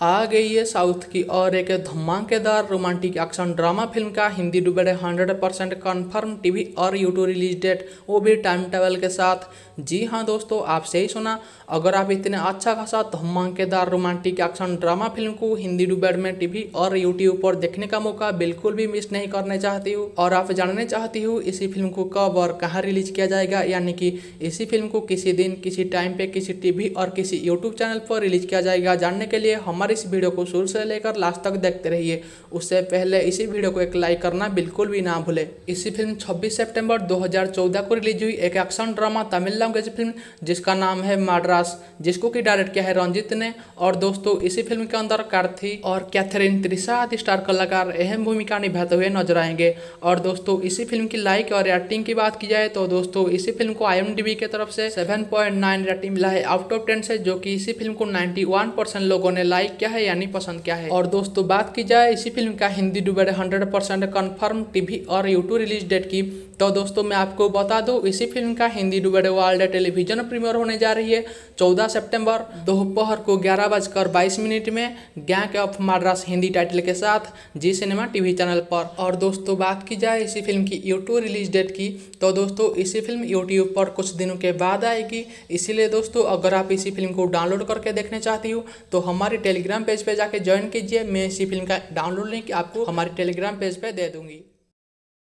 आ गई है साउथ की और एक धमाकेदार रोमांटिक एक्शन ड्रामा फिल्म का हिंदी डुबेड 100% कन्फर्म टीवी और यूट्यूब रिलीज डेट, वो भी टाइम टेबल के साथ। जी हाँ दोस्तों, आप सही सुना। अगर आप इतने अच्छा खासा धमाकेदार रोमांटिक एक्शन ड्रामा फिल्म को हिंदी डुबेड में टीवी और यूट्यूब पर देखने का मौका बिल्कुल भी मिस नहीं करने चाहती हो और आप जानने चाहती हो इसी फिल्म को कब और कहाँ रिलीज किया जाएगा, यानी कि इसी फिल्म को किसी दिन किसी टाइम पे किसी टीवी और किसी यूट्यूब चैनल पर रिलीज किया जाएगा, जानने के लिए हमारे इस वीडियो को शुरू से लेकर लास्ट तक देखते रहिए। उससे पहले इसी वीडियो को एक लाइक करना बिल्कुल भी ना भूले। इसी फिल्म 26 सितंबर 2014 को रिलीज हुई एक action drama Tamil language film जिसका नाम है मैड्रास, जिसको कि डायरेक्ट किया है रंजीत ने। और दोस्तों इसी फिल्म के अंदर कार्थी और कैथरीन त्रिशा आदि स्टार कलाकार अहम भूमिका निभाते हुए नजर आएंगे। और दोस्तों इसी फिल्म की लाइक और रेटिंग की बात की जाए तो दोस्तों इसी फिल्म को IMDb की तरफ से 7.9 रेटिंग मिला है आउट ऑफ 10 से, जो कि इसी फिल्म को 91% लोगों ने लाइक क्या है यानी पसंद क्या है। और दोस्तों बात की जाए इसी फिल्म का हिंदी डुबेड 100% कन्फर्म टीवी और यूट्यूब रिलीज डेट की, तो दोस्तों मैं आपको बता दूं इसी फिल्म का Hindi dubbed world television premiere होने जा रही है 14 सितंबर दोपहर को 11:22 में gang of Madras Hindi title के साथ जी सिनेमा टीवी चैनल पर। और दोस्तों बात की जाए इसी फिल्म की यूट्यूब रिलीज डेट की, तो दोस्तों इसी फिल्म यूट्यूब पर कुछ दिनों के बाद आएगी। इसीलिए दोस्तों अगर आप इसी फिल्म को डाउनलोड करके देखने चाहती हो तो हमारे टेलीग्राम पेज पे जाके ज्वाइन कीजिए। मैं इसी फिल्म का डाउनलोड लिंक आपको हमारे टेलीग्राम पेज पे दे दूंगी।